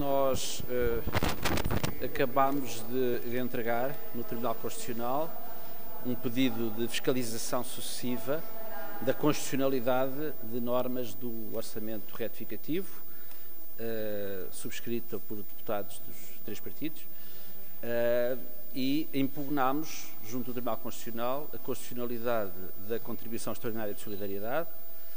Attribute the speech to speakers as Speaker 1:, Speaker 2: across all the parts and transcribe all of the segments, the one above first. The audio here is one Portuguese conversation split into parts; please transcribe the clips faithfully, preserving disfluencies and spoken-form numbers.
Speaker 1: nós uh, acabámos de, de entregar no Tribunal Constitucional um pedido de fiscalização sucessiva da constitucionalidade de normas do orçamento retificativo, uh, subscrita por deputados dos três partidos, uh, e impugnámos, junto do Tribunal Constitucional, a constitucionalidade da contribuição extraordinária de solidariedade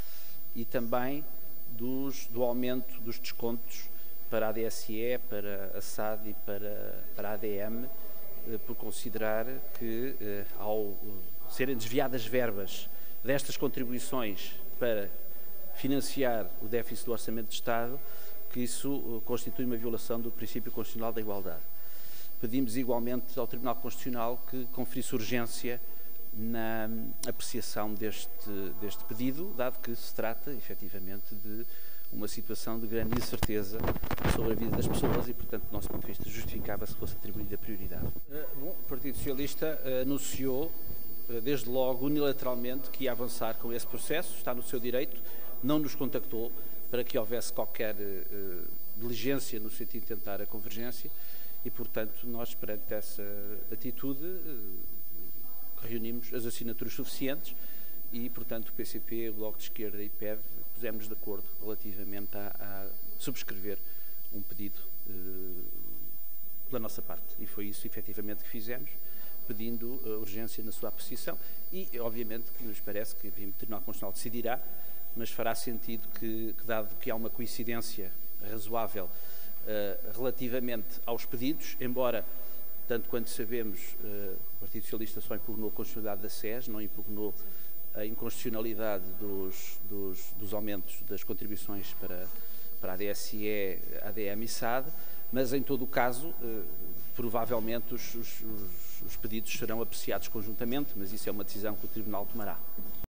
Speaker 1: e também dos, do aumento dos descontos para a A D S E, para a S A D e para, para a A D M, por considerar que, ao serem desviadas verbas destas contribuições para financiar o déficit do Orçamento de Estado, que isso constitui uma violação do princípio constitucional da igualdade. Pedimos igualmente ao Tribunal Constitucional que conferisse urgência na apreciação deste, deste pedido, dado que se trata, efetivamente, de uma situação de grande incerteza sobre a vida das pessoas e, portanto, do nosso ponto de vista, justificava-se que fosse atribuída prioridade. Bom, o Partido Socialista anunciou, desde logo, unilateralmente, que ia avançar com esse processo, está no seu direito, não nos contactou para que houvesse qualquer uh, diligência no sentido de tentar a convergência e, portanto, nós, perante essa atitude, uh, reunimos as assinaturas suficientes e, portanto, o P C P, o Bloco de Esquerda e P E V pusemos de acordo relativamente a, a subscrever um pedido uh, pela nossa parte. E foi isso, efetivamente, que fizemos, pedindo uh, urgência na sua apreciação e, obviamente, que nos parece que enfim, o Tribunal Constitucional decidirá, mas fará sentido que, que dado que há uma coincidência razoável uh, relativamente aos pedidos, embora, tanto quanto sabemos, uh, o Partido Socialista só impugnou a constitucionalidade da S E S, não impugnou a inconstitucionalidade dos, dos, dos aumentos das contribuições para, para a A D S E, a D M e S A D, mas em todo o caso, uh, provavelmente os, os, os pedidos serão apreciados conjuntamente, mas isso é uma decisão que o Tribunal tomará.